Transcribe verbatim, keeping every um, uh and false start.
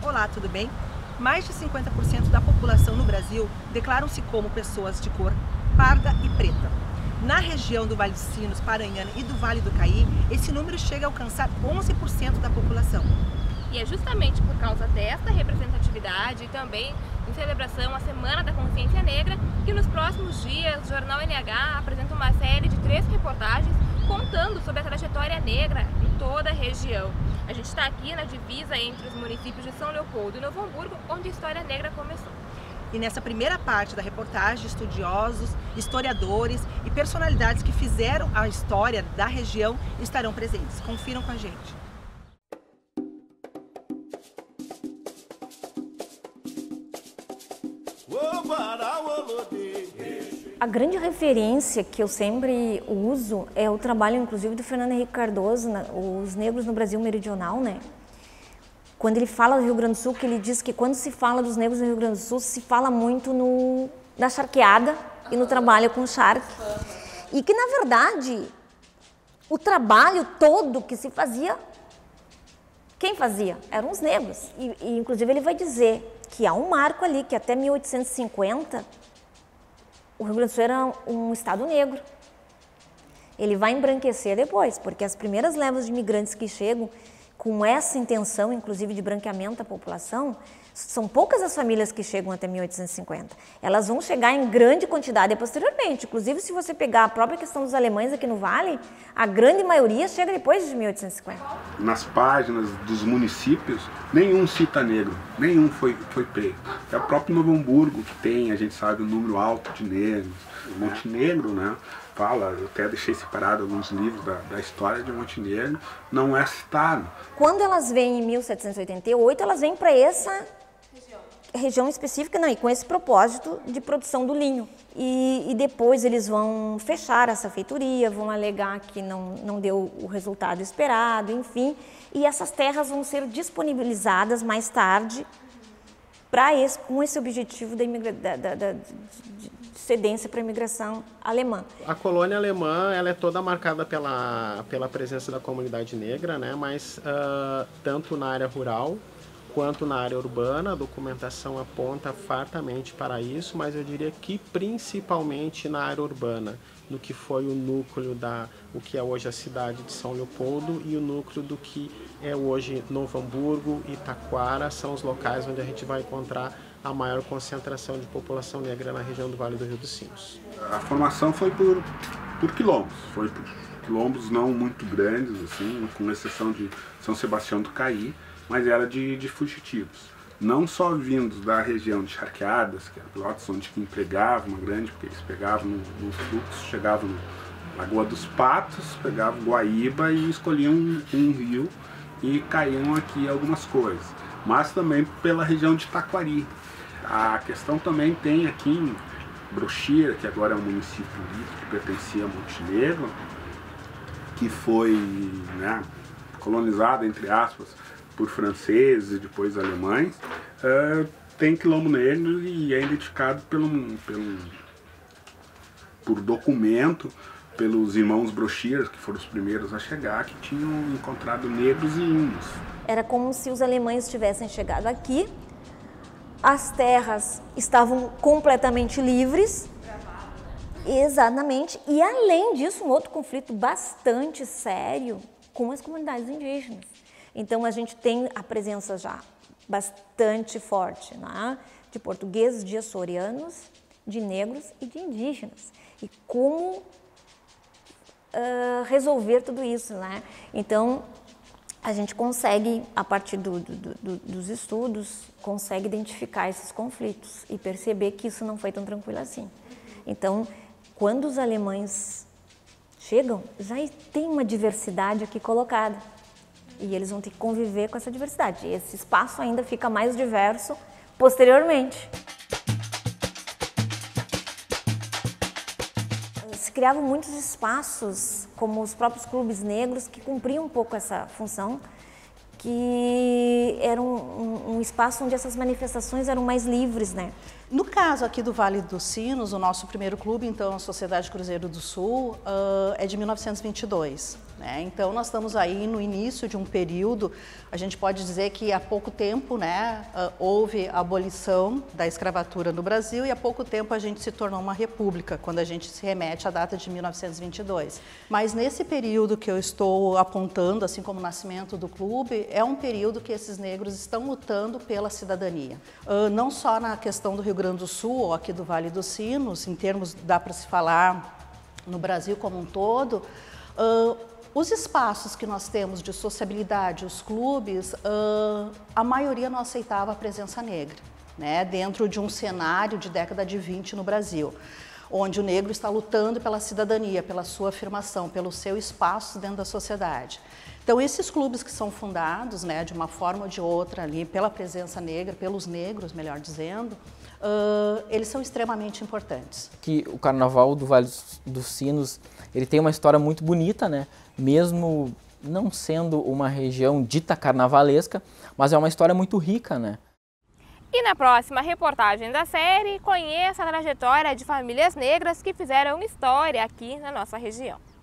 Olá, tudo bem? Mais de cinquenta por cento da população no Brasil declaram-se como pessoas de cor parda e preta. Na região do Vale dos Sinos, Paranhana e do Vale do Caí, esse número chega a alcançar onze por cento da população. E é justamente por causa desta representatividade e também em celebração à Semana da Consciência Negra que nos próximos dias o Jornal N H apresenta uma série de três reportagens contando sobre a trajetória negra em toda a região. A gente está aqui na divisa entre os municípios de São Leopoldo e Novo Hamburgo, onde a história negra começou. E nessa primeira parte da reportagem, estudiosos, historiadores e personalidades que fizeram a história da região estarão presentes. Confiram com a gente. A grande referência que eu sempre uso é o trabalho, inclusive, do Fernando Henrique Cardoso, Os Negros no Brasil Meridional, né? Quando ele fala do Rio Grande do Sul, que ele diz que quando se fala dos negros no Rio Grande do Sul, se fala muito no, na charqueada e no trabalho com o charque. E que, na verdade, o trabalho todo que se fazia, quem fazia? Eram os negros. E, e inclusive, ele vai dizer que há um marco ali, que até mil oitocentos e cinquenta, o Rio Grande do Sul era um estado negro. Ele vai embranquecer depois, porque as primeiras levas de imigrantes que chegam com essa intenção, inclusive, de branqueamento da população, são poucas as famílias que chegam até mil oitocentos e cinquenta. Elas vão chegar em grande quantidade posteriormente. Inclusive, se você pegar a própria questão dos alemães aqui no Vale, a grande maioria chega depois de mil oitocentos e cinquenta. Nas páginas dos municípios, nenhum cita negro, nenhum foi, foi pego. É o próprio Novo Hamburgo que tem, a gente sabe, um número alto de negros. Montenegro, né? Fala, eu até deixei separado alguns livros da, da história de Montenegro, não é citado. Quando elas vêm em mil setecentos e oitenta e oito, elas vêm para essa região. região específica, não, e com esse propósito de produção do linho. E, e depois eles vão fechar essa feitoria, vão alegar que não, não deu o resultado esperado, enfim. E essas terras vão ser disponibilizadas mais tarde para esse, com esse objetivo da, da, da, da de, de cedência para a imigração alemã. A colônia alemã ela é toda marcada pela, pela presença da comunidade negra, né? Mas uh, tanto na área rural quanto na área urbana, a documentação aponta fartamente para isso, mas eu diria que principalmente na área urbana, no que foi o núcleo da o que é hoje a cidade de São Leopoldo e o núcleo do que é hoje Novo Hamburgo e Taquara, são os locais onde a gente vai encontrar a maior concentração de população negra na região do Vale do Rio dos Sinos. A formação foi por, por quilombos, foi por quilombos não muito grandes, assim, com exceção de São Sebastião do Caí, mas era de, de fugitivos. Não só vindos da região de Charqueadas, que era Pelotas, onde que empregavam uma grande, porque eles pegavam no, no fluxo, chegavam na Lagoa dos Patos, pegavam Guaíba e escolhiam um, um rio e caíam aqui algumas coisas. Mas também pela região de Taquari. A questão também tem aqui em Brochira, que agora é um município que pertencia a Montenegro, que foi, né, colonizada, entre aspas, por franceses e depois alemães, uh, tem quilombo negro e é identificado pelo, pelo, por documento pelos irmãos Brochiers, que foram os primeiros a chegar, que tinham encontrado negros e índios. Era como se os alemães tivessem chegado aqui, as terras estavam completamente livres, exatamente, e além disso um outro conflito bastante sério com as comunidades indígenas. Então a gente tem a presença já bastante forte, né, de portugueses, de açorianos, de negros e de indígenas. E como uh, resolver tudo isso, né? Então a gente consegue, a partir do, do, do, dos estudos, consegue identificar esses conflitos e perceber que isso não foi tão tranquilo assim. Então, quando os alemães chegam, já tem uma diversidade aqui colocada. E eles vão ter que conviver com essa diversidade. E esse espaço ainda fica mais diverso posteriormente. Se criavam muitos espaços, como os próprios clubes negros, que cumpriam um pouco essa função, que era um, um, um espaço onde essas manifestações eram mais livres, né? No caso aqui do Vale dos Sinos, o nosso primeiro clube, então, a Sociedade Cruzeiro do Sul, uh, é de mil novecentos e vinte e dois. né? Então nós estamos aí no início de um período, a gente pode dizer que há pouco tempo, né, houve a abolição da escravatura no Brasil e há pouco tempo a gente se tornou uma república, quando a gente se remete à data de mil novecentos e vinte e dois. Mas nesse período que eu estou apontando, assim como o nascimento do clube, é um período que esses negros estão lutando pela cidadania. Uh, não só na questão do Rio Grande do Sul ou aqui do Vale dos Sinos, em termos, dá para se falar no Brasil como um todo, uh, os espaços que nós temos de sociabilidade, os clubes, uh, a maioria não aceitava a presença negra, né, dentro de um cenário de década de vinte no Brasil, onde o negro está lutando pela cidadania, pela sua afirmação, pelo seu espaço dentro da sociedade. Então, esses clubes que são fundados, né, de uma forma ou de outra, ali, pela presença negra, pelos negros, melhor dizendo, uh, eles são extremamente importantes. Que o Carnaval do Vale dos Sinos, ele tem uma história muito bonita, né? Mesmo não sendo uma região dita carnavalesca, mas é uma história muito rica, né? E na próxima reportagem da série, conheça a trajetória de famílias negras que fizeram história aqui na nossa região.